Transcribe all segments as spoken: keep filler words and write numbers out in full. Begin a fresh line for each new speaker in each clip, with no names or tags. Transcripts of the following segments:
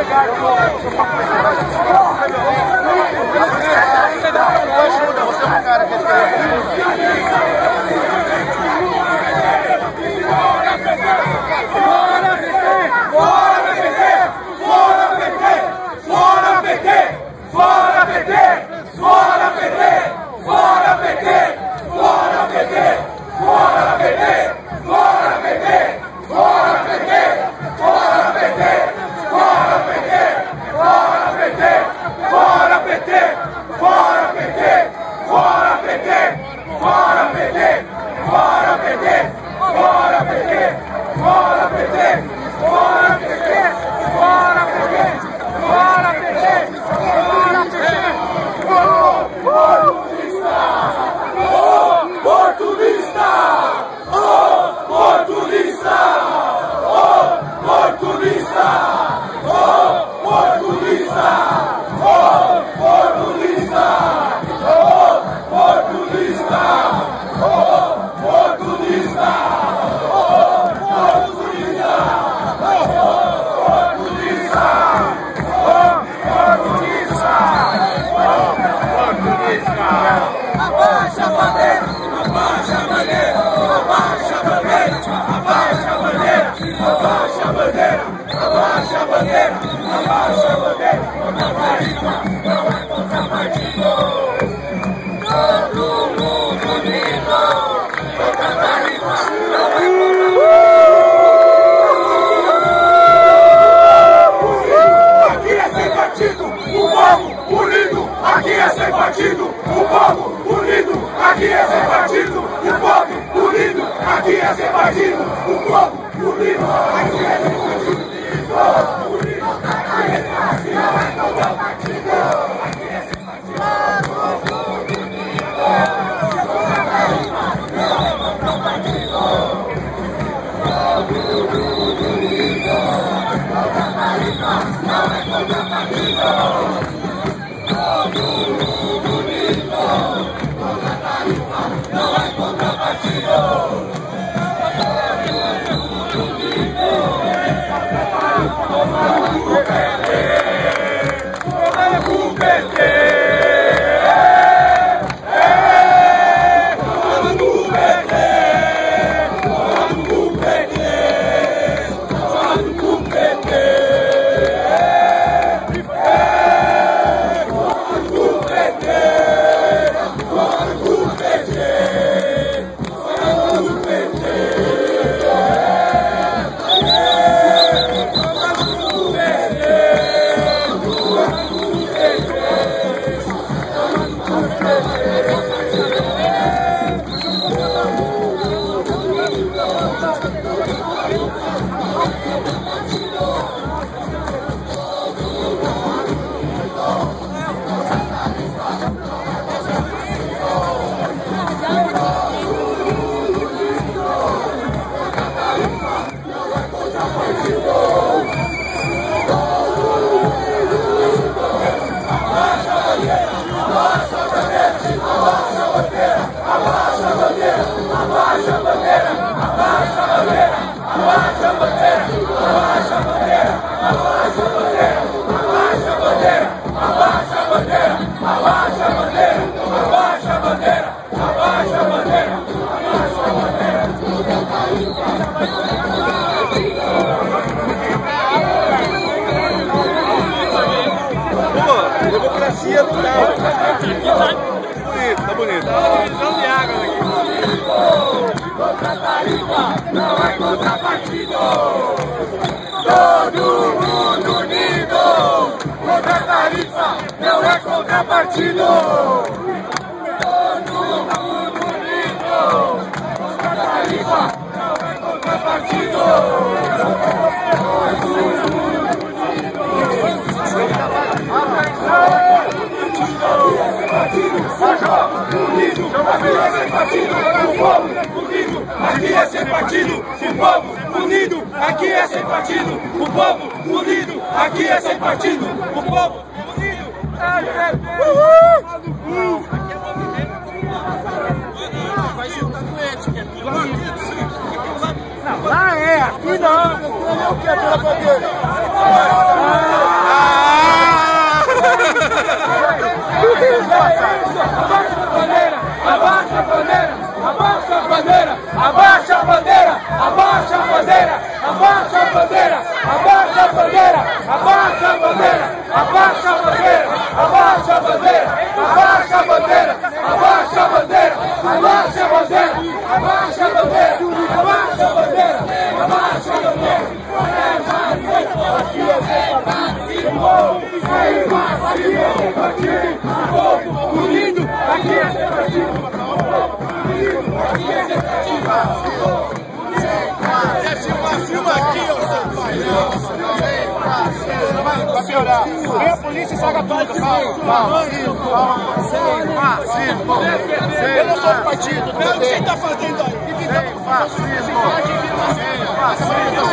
Abaixa a bandeira, abaixa a bandeira, abaixa a bandeira, abaixa a bandeira, abaixa a bandeira, abaixa a bandeira, abaixa a bandeira, contra tarifa, não é contra partido. Todo mundo unido, contra tarifa, não é contra partido. Aqui é sem partido, o povo unido, aqui é sem partido, o povo unido, aqui é sem partido, o povo unido, aqui é sem partido, o povo unido, aqui é sem partido, o povo unido, aqui é sem partido, não é contra o partido, aqui é sem partido, o povo unido, contra a tarifa, não é contra o partido, o povo unido, contra a tarifa, não é contra o partido. Não é contrapartido. O P T.
Democracia do carro. Bonito, tá bonito. Divisão de água aqui.
Contra a tarifa, não é contrapartido. Todo mundo unido. Contra a tarifa, não é contrapartido. Todo mundo unido. Contra a tarifa, não é contrapartido. Aqui é sem partido, o povo unido, aqui é sem partido, o povo unido, aqui é sem partido, o povo unido. Vai juntar com eles, que é tudo lá. Não, lá é, aqui não. Eu quero a bandeira. Abaixa a bandeira, abaixa a bandeira, abaixa a bandeira, abaixa a bandeira, abaixa a bandeira, abaixa a bandeira, abaixa a bandeira, abaixa a bandeira, abaixa a bandeira, abaixa a bandeira, abaixa a bandeira, abaixa a bandeira, abaixa a bandeira, abaixa a bandeira, abaixa a bandeira. Unido, aqui é
Filma aqui, ô seu pai. Vai piorar. Vem a polícia e saca tudo. Calma, sem fascismo. Eu não sou do partido. O que você está fazendo aí? Sem fascismo. Sem fascismo.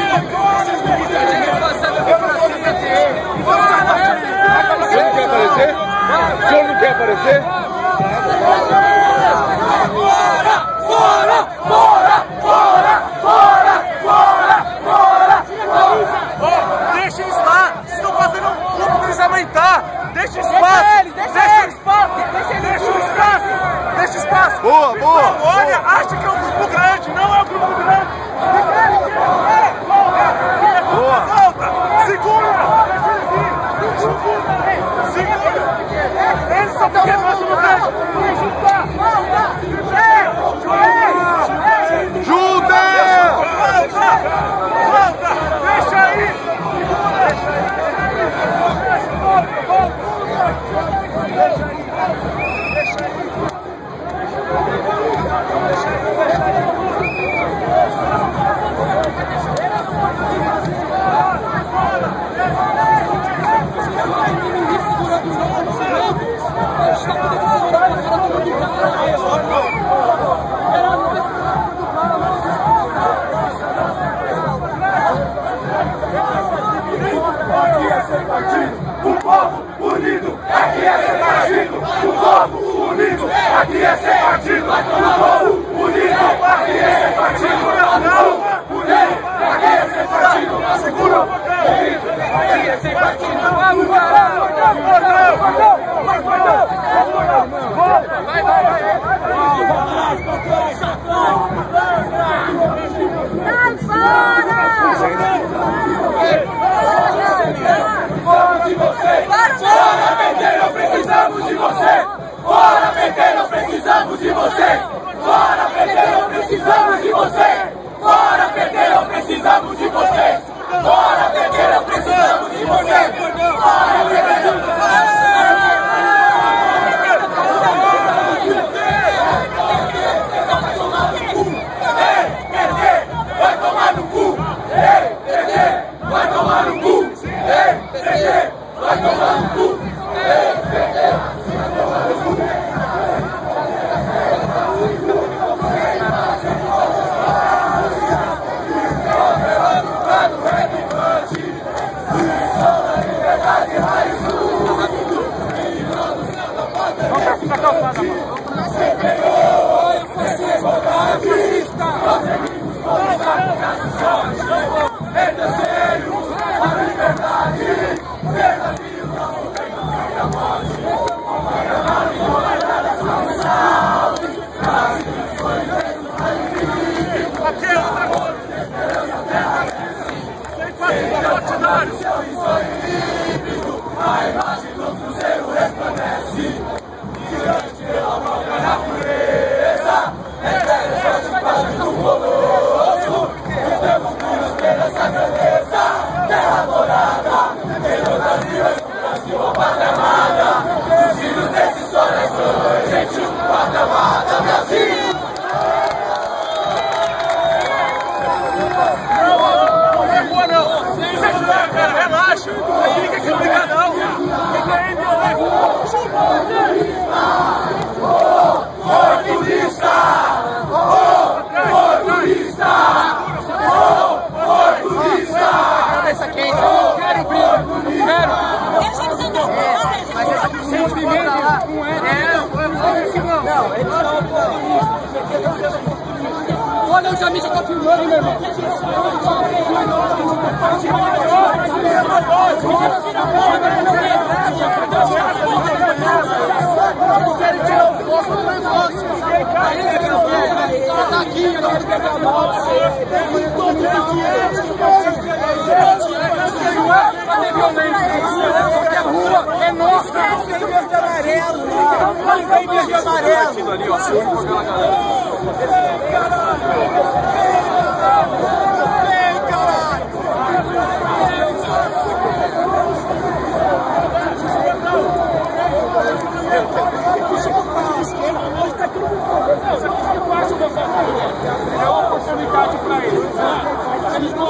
Você não quer aparecer? O senhor não quer aparecer?
Fora! Fora! Fora! Fora! Fora! Fora! Fora!
Deixa eles lá! Vocês estão fazendo um grupo pra eles aumentar! Deixa espaço! Deixa espaço! Deixa espaço! Deixa espaço! Boa, boa! Olha, acha que é um grupo grande! Não é um grupo grande! Boa! Volta! Segura! Segura! Eles só estão quebrando no braço! Junta! Volta! Deixa aí! Deixa aí! Volta! Volta! Deixa aí! Deixa aí!
O povo unido, aqui é ser partido. O povo unido, aqui é ser partido. O povo unido, aqui é ser partido. O povo unido, aqui é ser partido. Segura! Aqui é ser partido. Vamos, vai, vai, vai. Sai fora! Fora de você! Fora, Pedreiro, precisamos de você! Fora, Pedreiro, precisamos de você! Fora, Pedreiro, precisamos de você! Fora, Pedreiro, precisamos de você! Fora, Pedreiro, precisamos de você! Fora, Pedreiro, vai tomar no cu! Ei, P D, vai tomar no cu! Ei, P D, vai tomar no cu! Ei, P D, vai tomar no cu! A imagem do Cruzeiro resplandece diante pela própria natureza. Interessante página do colosso, que temos por esperança grandeza. Terra dourada, melhor Brasil, Brasil, a pátria amada. Os filhos desses sonhos, gente, pátria amada, Brasil.
Relaxa, não fica aqui brigar não. Fica aí,
Ô, turista! Ô, turista! Ô, turista!
Cabeça quente, eu quero brilho, eu quero. Mas essa pessoa que vem lá, não é? Não, não, eles são. Olha, os amigos estão filmando, meu irmão. Não, É nosso, tem verde e amarelo, não tem verde e amarelo.
É uma oportunidade para eles. Eles não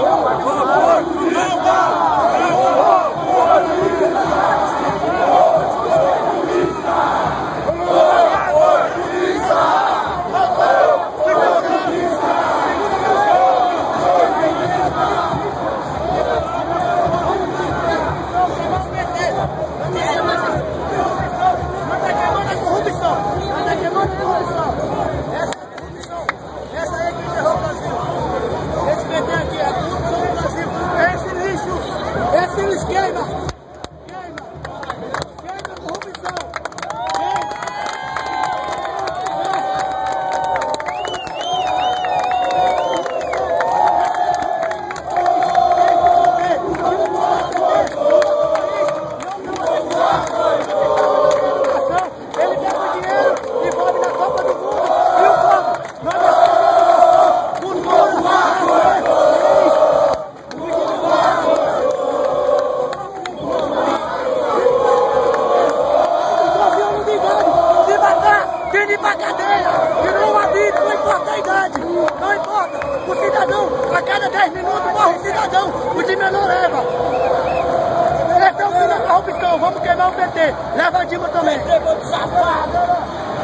pra cadeia, virou um hábito, não importa a idade, não importa. O cidadão, a cada dez minutos morre um cidadão, o de menor leva. Esse é o fim da corrupção, vamos queimar o P T, leva a Dilma também. Safado!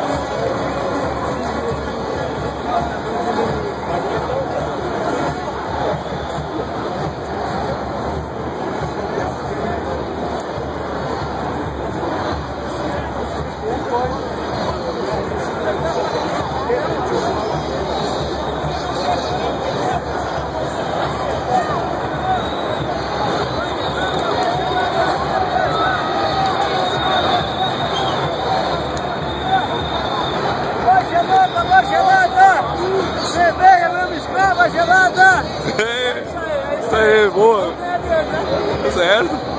Cerveja, mesmo escrava gelada!
Isso aí, boa! Tá certo?